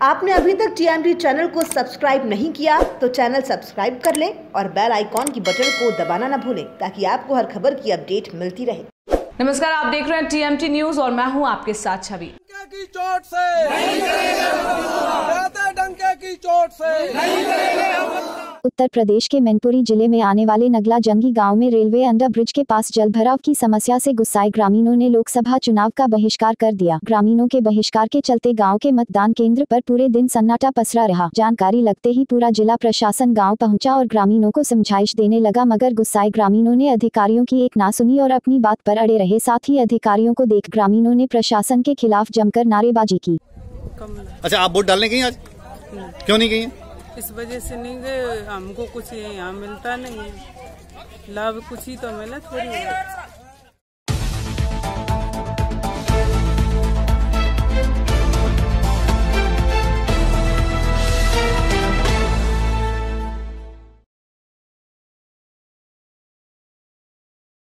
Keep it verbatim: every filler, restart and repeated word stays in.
आपने अभी तक टीएमटी चैनल को सब्सक्राइब नहीं किया तो चैनल सब्सक्राइब कर लें और बेल आइकॉन की बटन को दबाना न भूलें ताकि आपको हर खबर की अपडेट मिलती रहे। नमस्कार, आप देख रहे हैं टीएमटी न्यूज और मैं हूं आपके साथ छवि। की चोट से नहीं करेंगे, डंके की चोट से नहीं करेंगे। उत्तर प्रदेश के मैनपुरी जिले में आने वाले नगला जंगी गांव में रेलवे अंडर ब्रिज के पास जलभराव की समस्या से गुस्साए ग्रामीणों ने लोकसभा चुनाव का बहिष्कार कर दिया। ग्रामीणों के बहिष्कार के चलते गांव के मतदान केंद्र पर पूरे दिन सन्नाटा पसरा रहा। जानकारी लगते ही पूरा जिला प्रशासन गांव पहुंचा और ग्रामीणों को समझाइश देने लगा, मगर गुस्साए ग्रामीणों ने अधिकारियों की एक ना सुनी और अपनी बात पर अड़े रहे। साथ ही अधिकारियों को देख ग्रामीणों ने प्रशासन के खिलाफ जमकर नारेबाजी की। अच्छा, आप वोट डालने गई आज? क्यों नहीं गई? इस वजह से नहीं गए, हमको कुछ यहाँ मिलता नहीं है, लाभ कुछ ही तो मिला थोड़ी।